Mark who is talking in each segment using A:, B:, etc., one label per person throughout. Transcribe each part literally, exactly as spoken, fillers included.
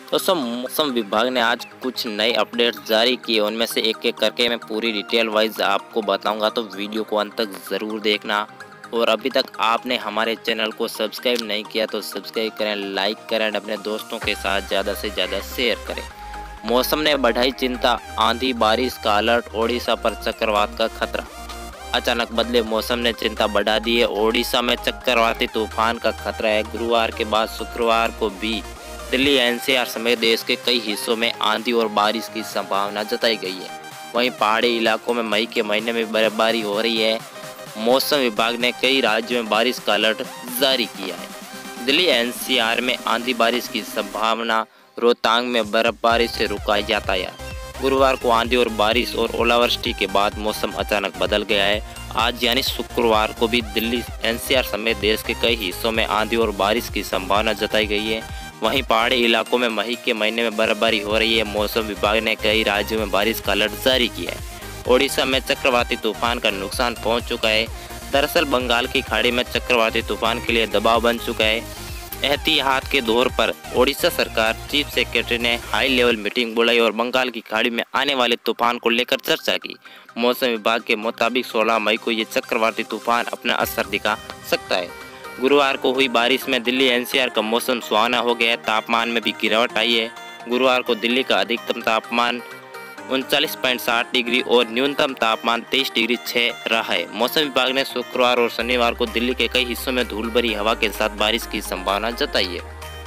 A: दोस्तों मौसम विभाग ने आज कुछ नए अपडेट्स जारी किए, उनमें से एक एक करके मैं पूरी डिटेल वाइज आपको बताऊंगा, तो वीडियो को अंत तक ज़रूर देखना। और अभी तक आपने हमारे चैनल को सब्सक्राइब नहीं किया तो सब्सक्राइब करें, लाइक करें, अपने दोस्तों के साथ ज़्यादा से ज़्यादा शेयर करें। मौसम ने बढ़ाई चिंता, आंधी बारिश का अलर्ट, ओडिशा पर चक्रवात का खतरा। अचानक बदले मौसम ने चिंता बढ़ा दी है। ओडिशा में चक्रवाती तूफान का खतरा है। गुरुवार के बाद शुक्रवार को भी दिल्ली, एनसीआर समेत देश के कई हिस्सों में आंधी और बारिश की संभावना जताई गई है। वहीं पहाड़ी इलाकों में मई के महीने में बर्फबारी हो रही है। मौसम विभाग ने कई राज्यों में बारिश का अलर्ट जारी किया है। दिल्ली एनसीआर में आंधी बारिश की संभावना, रोहतांग में बर्फबारी से रुका यातायात। गुरुवार को आंधी और बारिश और ओलावृष्टि के बाद मौसम अचानक बदल गया है। आज यानी शुक्रवार को भी दिल्ली, एनसीआर समेत देश के कई हिस्सों में आंधी और बारिश की संभावना जताई गई है। वहीं पहाड़ी इलाकों में मई के महीने में बर्फबारी हो रही है। मौसम विभाग ने कई राज्यों में बारिश का अलर्ट जारी किया है। ओडिशा में चक्रवाती तूफान का नुकसान पहुंच चुका है। दरअसल बंगाल की खाड़ी में चक्रवाती तूफान के लिए दबाव बन चुका है। एहतियात के तौर पर ओडिशा सरकार चीफ सेक्रेटरी ने हाई लेवल मीटिंग बुलाई और बंगाल की खाड़ी में आने वाले तूफान को लेकर चर्चा की। मौसम विभाग के मुताबिक सोलह मई को ये चक्रवाती तूफान अपना असर दिखा सकता है। गुरुवार को हुई बारिश में दिल्ली एनसीआर का मौसम सुहाना हो गया है। तापमान में भी गिरावट आई है। गुरुवार को दिल्ली का अधिकतम तापमान उनचालीस पॉइंट सात डिग्री और न्यूनतम तापमान तेईस डिग्री छः रहा है। मौसम विभाग ने शुक्रवार और शनिवार को दिल्ली के कई हिस्सों में धूल भरी हवा के साथ बारिश की संभावना जताई है।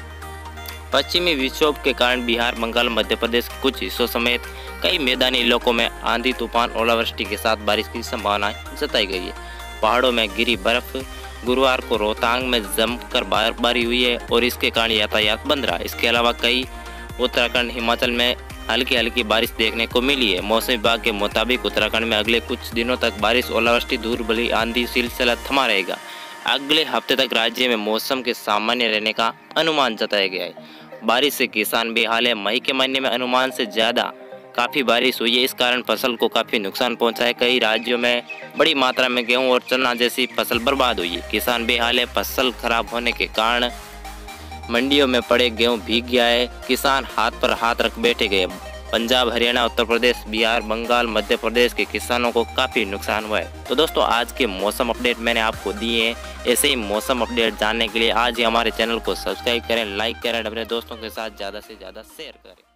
A: पश्चिमी विक्षोभ के कारण बिहार, बंगाल, मध्य प्रदेश के कुछ हिस्सों समेत कई मैदानी इलाकों में आंधी, तूफान, ओलावृष्टि के साथ बारिश की संभावना जताई गई है। पहाड़ों में गिरी बर्फ। गुरुवार को रोहतांग में जमकर बर्फबारी हुई है और इसके कारण यातायात बंद रहा। इसके अलावा कई उत्तराखंड, हिमाचल में हल्की हल्की बारिश देखने को मिली है। मौसम विभाग के मुताबिक उत्तराखंड में अगले कुछ दिनों तक बारिश, ओलावृष्टि, धूल भरी आंधी सिलसिला थमा रहेगा। अगले हफ्ते तक राज्य में मौसम के सामान्य रहने का अनुमान जताया गया है। बारिश से किसान बेहाल है। मई के महीने में अनुमान से ज़्यादा काफ़ी बारिश हुई है। इस कारण फसल को काफ़ी नुकसान पहुंचा है। कई राज्यों में बड़ी मात्रा में गेहूं और चना जैसी फसल बर्बाद हुई है। किसान बेहाल है। फसल खराब होने के कारण मंडियों में पड़े गेहूं भीग गया है। किसान हाथ पर हाथ रख बैठे गए। पंजाब, हरियाणा, उत्तर प्रदेश, बिहार, बंगाल, मध्य प्रदेश के किसानों को काफ़ी नुकसान हुआ है। तो दोस्तों आज के मौसम अपडेट मैंने आपको दिए हैं। ऐसे ही मौसम अपडेट जानने के लिए आज ही हमारे चैनल को सब्सक्राइब करें, लाइक करें, अपने दोस्तों के साथ ज़्यादा से ज़्यादा शेयर करें।